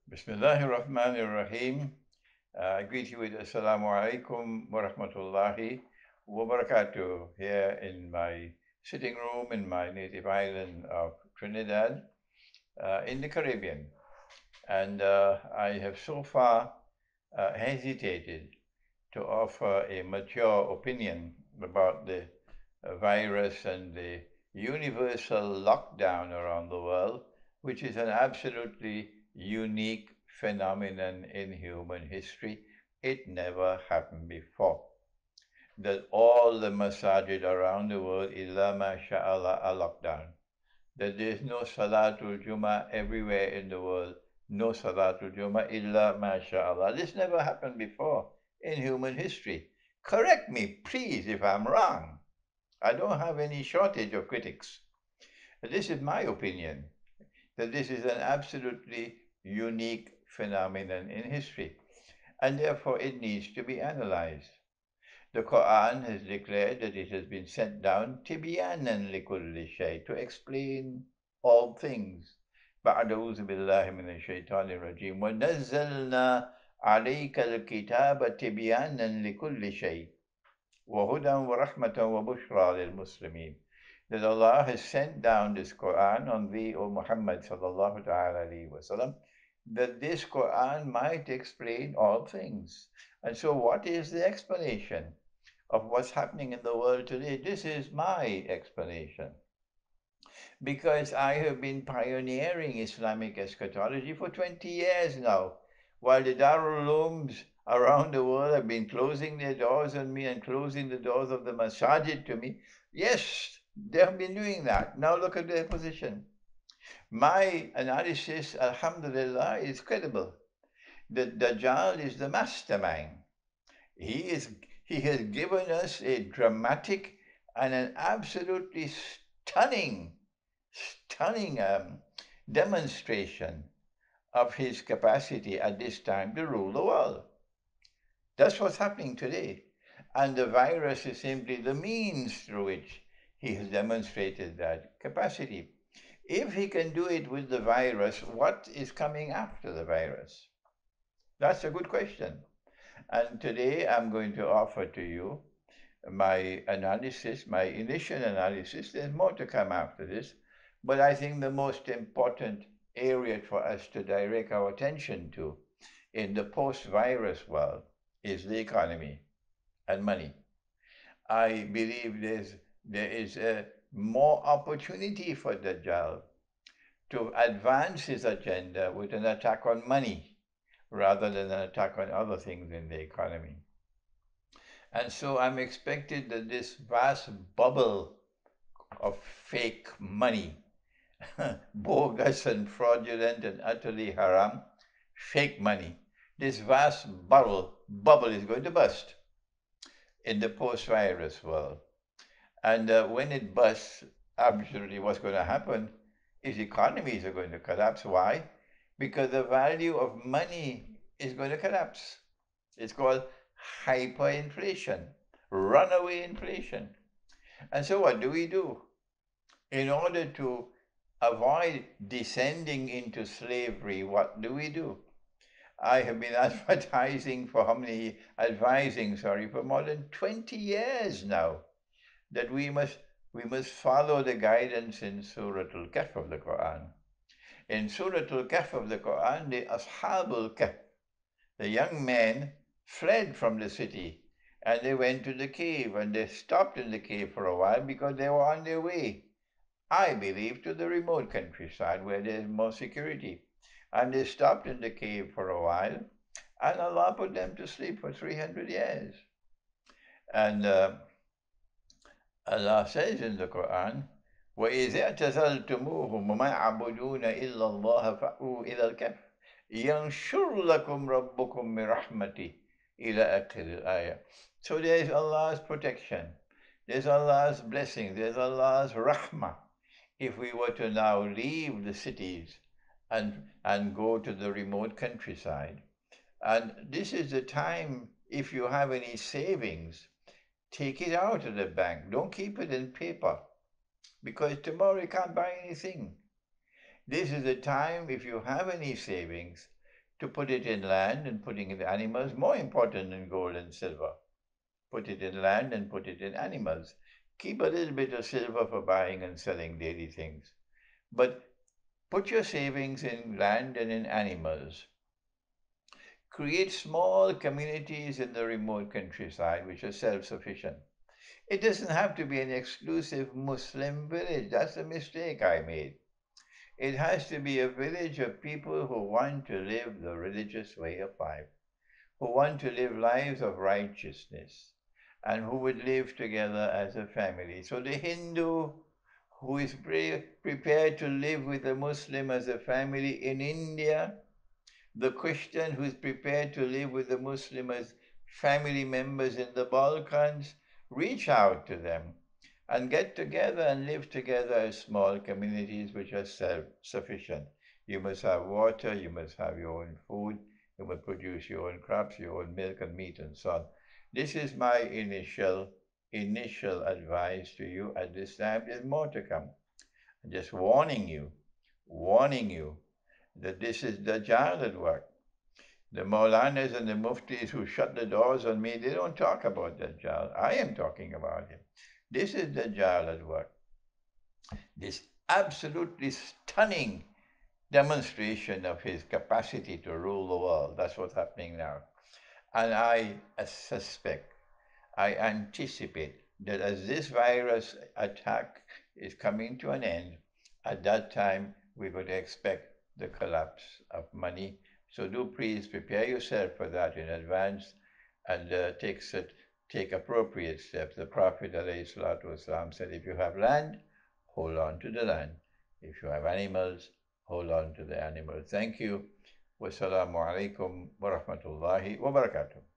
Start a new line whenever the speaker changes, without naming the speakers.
Bismillahir Rahmanir Rahim. I greet you with Assalamu alaikum wa rahmatullahi wa barakatuh here in my sitting room in my native island of Trinidad in the Caribbean. And I have so far hesitated to offer a mature opinion about the virus and the universal lockdown around the world, which is an absolutely unique phenomenon in human history. It never happened before. That all the masajid around the world, illa masha'Allah, are locked down. That there's no Salatul Jummah everywhere in the world. No Salatul Jummah illa masha'Allah. This never happened before in human history. Correct me, please, if I'm wrong. I don't have any shortage of critics. But this is my opinion, that this is an absolutely unique phenomenon in history, and therefore it needs to be analyzed. The Quran has declared that it has been sent down tibyanan likulli shay, to explain all things. بعد أعوذ بالله من الشيطان الرجيم ونزلنا عليك الكتاب تبيانا لكل شيء وَهُدًى وَرَحْمَةً وَبُشْرَى لِلْمُسْلِمِينَ. That Allah has sent down this Quran on thee, O Muhammad sallallahu ta'ala alayhi wasallam, that this Quran might explain all things. And so what is the explanation of what's happening in the world today? This is my explanation. Because I have been pioneering Islamic eschatology for 20 years now, while the Darul Ulooms around the world have been closing their doors on me and closing the doors of the masajid to me. Yes, they have been doing that. Now look at their position. My analysis, alhamdulillah, is credible. The Dajjal is the mastermind. He is he has given us a dramatic and an absolutely stunning demonstration of his capacity at this time to rule the world. That's what's happening today. And the virus is simply the means through which he has demonstrated that capacity. If he can do it with the virus, what is coming after the virus? That's a good question. And today I'm going to offer to you my analysis, my initial analysis. There's more to come after this. But I think the most important area for us to direct our attention to in the post-virus world is the economy and money. I believe there is a more opportunity for Dajjal to advance his agenda with an attack on money rather than an attack on other things in the economy. And so I'm expecting that this vast bubble of fake money, bogus and fraudulent and utterly haram, fake money, this vast bubble is going to burst in the post-virus world. And when it bursts, absolutely what's going to happen is economies are going to collapse. Why? Because the value of money is going to collapse. It's called hyperinflation, runaway inflation. And so what do we do? In order to avoid descending into slavery, what do? I have been advising for more than 20 years now that we must follow the guidance in Surah Al-Kahf of the Quran. In Surah Al-Kahf of the Quran, the Ashabul Kahf, the young men, fled from the city and they went to the cave and they stopped in the cave for a while because they were on their way, I believe, to the remote countryside where there's more security. And they stopped in the cave for a while, and Allah put them to sleep for 300 years. And Allah says in the Quran, وَإِذَا اعْتَزَلْتُمُوهُمْ وَمَا يَعْبُدُونَ إِلَّا اللَّهَ فَأْوُوا إِلَى الْكَهْفِ يَنْشُرْ لَكُمْ رَبُّكُمْ مِنْ رَحْمَتِهِ إِلَى آخِرِ الْآيَةِ. So there is Allah's protection, there's Allah's blessing, there's Allah's rahmah. If we were to now leave the cities and go to the remote countryside, and this is the time, if you have any savings, take it out of the bank. Don't keep it in paper, because tomorrow you can't buy anything. This is the time, if you have any savings, to put it in land and putting in animals, more important than gold and silver. Put it in land and put it in animals. Keep a little bit of silver for buying and selling daily things. But put your savings in land and in animals. Create small communities in the remote countryside which are self-sufficient. It doesn't have to be an exclusive Muslim village. That's a mistake I made. It has to be a village of people who want to live the religious way of life, who want to live lives of righteousness, and who would live together as a family. So the Hindu who is prepared to live with the Muslim as a family in India, the Christian who is prepared to live with the Muslim as family members in the Balkans, reach out to them and get together and live together as small communities which are self-sufficient. You must have water, you must have your own food, you must produce your own crops, your own milk and meat and so on. This is my initial advice to you at this time. There's more to come. I'm just warning you that this is Dajjal at work. The Maulanas and the Muftis who shut the doors on me, they don't talk about Dajjal. I am talking about him. This is Dajjal at work. This absolutely stunning demonstration of his capacity to rule the world. That's what's happening now. And I suspect, I anticipate that as this virus attack is coming to an end, at that time we're going to expect the collapse of money. So do please prepare yourself for that in advance and take appropriate steps. The Prophet ﷺ said, if you have land, hold on to the land. If you have animals, hold on to the animals. Thank you. Wassalamu alaikum wa rahmatullahi wa barakatuh.